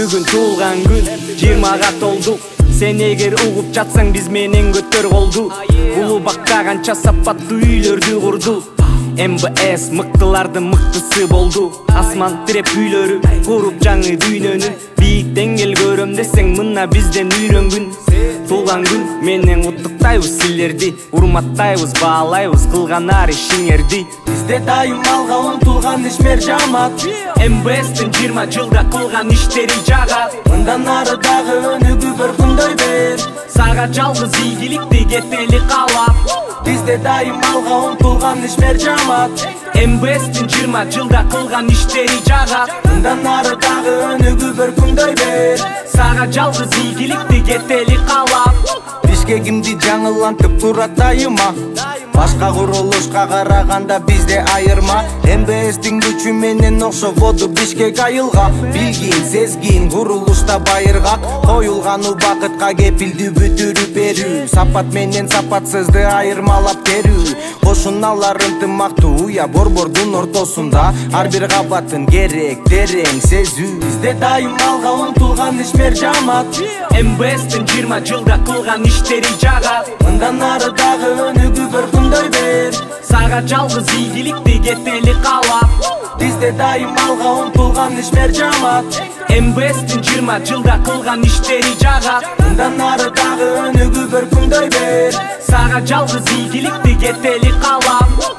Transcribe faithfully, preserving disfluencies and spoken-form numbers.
бүгүн туулган күн жыйырмага толдук. Сен эгер угуп жатсаң биз менен көтөр колду. Улубакта канча сапаттуу үйлөрдү курду. эм бэ эс мыктылардын мыктысы болду. Асман тиреп үйлөрү куруп жаңы дүйнөнү. Бийиктен эл көрөм десең мына бизден үйрөнгүн. Туулган күн менен куттуктайбыз силерди. Урматтайбыз, баалайбыз кылган ар ишиңерди. Бизде дайым алга умтулган ишмер жамаат. эм бэ эстин жыйырма жылда кылган иштери жагат. Мындан ары дагы өнүгүү бір күндөй бер. Сага жалгыз ийгиликти кетели каалап. Бизде дайым алга умтулган ишмер жамаат. эм бэ эстин жыйырма жылда кылган иштери жагат. Мындан ары дагы өнүгүү бір күндөй бер. Сага жалгыз ийгиликти кетели каалап. Бишкегимди жаңылантып турат дайыма. Башка курулушка караганда бизде айырма. эм бэ эстин күчү менен окшободу Бишкек айылга. Билгин, сезгин, курулушта байыргак. Коюлган убакытка кепилди бүтүрүп берүү. Сапат менен сапатсызды айырмалап терүү. Кошуналар ынтымактуу уя борбордун ортосунда. Ар бир кабатын керек терең сезүү. Бизде дайым алга умтулган ишмер жамаат. эм бэ эстин жыйырма жылда кылган иштери жагат. Мындан ары дагы өнүгүү бір күндөй бер. Сага жалгыз ийгиликти кетели каалап. Бизде дайым алга умтулган ишмер жамаат. эм бэ эстин жыйырма жылда кылган иштери жагат. Мындан ары дагы өнүгүү бір күндөй бер. Сага жалгыз ийгиликти кетели каалап.